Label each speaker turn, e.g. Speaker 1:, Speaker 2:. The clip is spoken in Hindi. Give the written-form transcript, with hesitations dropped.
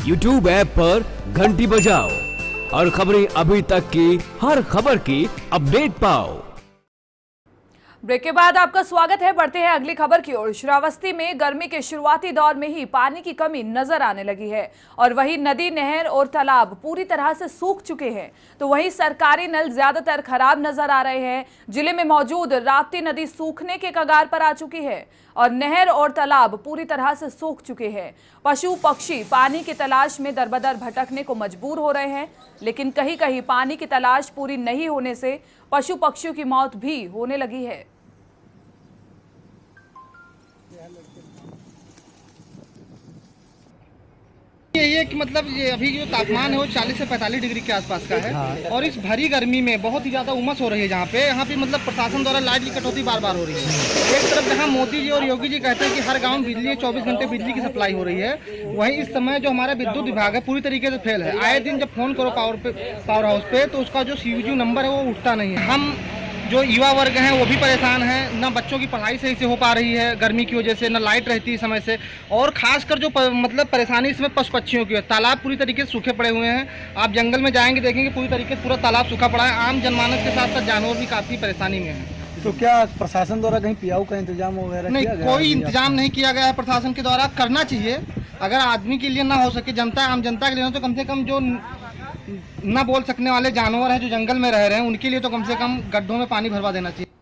Speaker 1: YouTube ऐप पर घंटी बजाओ और खबरें अभी तक की हर खबर की अपडेट पाओ।
Speaker 2: ब्रेक के बाद आपका स्वागत है। बढ़ते हैं अगली खबर की ओर। श्रावस्ती में गर्मी के शुरुआती दौर में ही पानी की कमी नजर आने लगी है और वहीं नदी, नहर और तालाब पूरी तरह से सूख चुके हैं, तो वहीं सरकारी नल ज्यादातर खराब नजर आ रहे हैं। जिले में मौजूद राप्ती नदी सूखने के कगार पर आ चुकी है और नहर और तालाब पूरी तरह से सूख चुके हैं। पशु पक्षी पानी की तलाश में दरबदर भटकने को मजबूर हो रहे हैं, लेकिन कहीं कहीं पानी की तलाश पूरी नहीं होने से पशु पक्षियों की मौत भी होने लगी है।
Speaker 3: यही है कि मतलब ये अभी जो तापमान है वो 40 से 45 डिग्री के आसपास का है और इस भरी गर्मी में बहुत ही ज़्यादा उमस हो रही है। यहाँ पे मतलब प्रशासन द्वारा लाइट की कटौती बार बार हो रही है। एक तरफ जहाँ मोदी जी और योगी जी कहते हैं कि हर गांव में बिजली 24 घंटे बिजली की सप्लाई हो रही है, वहीं इस समय जो हमारा विद्युत विभाग है पूरी तरीके से फेल है। आए दिन जब फोन करो पावर हाउस पे तो उसका जो CUG नंबर है वो उठता नहीं है। हम जो युवा वर्ग हैं वो भी परेशान हैं, ना बच्चों की पढ़ाई सही से हो पा रही है गर्मी की वजह से, ना लाइट रहती है समय से, और खासकर जो मतलब परेशानी इसमें पशु पक्षियों की है। तालाब पूरी तरीके से सूखे पड़े हुए हैं। आप जंगल में जाएंगे देखेंगे पूरी तरीके से पूरा तालाब सूखा पड़ा है। आम जनमानस के साथ साथ जानवर भी काफ़ी परेशानी में है।
Speaker 4: तो क्या प्रशासन द्वारा कहीं पियाऊ का इंतजाम वगैरह
Speaker 3: नहीं, कोई इंतजाम नहीं किया गया है प्रशासन के द्वारा। करना चाहिए, अगर आदमी के लिए ना हो सके, जनता आम जनता के लिए तो कम से कम जो ना बोल सकने वाले जानवर हैं जो जंगल में रह रहे हैं उनके लिए तो कम से कम गड्ढों में पानी भरवा देना चाहिए।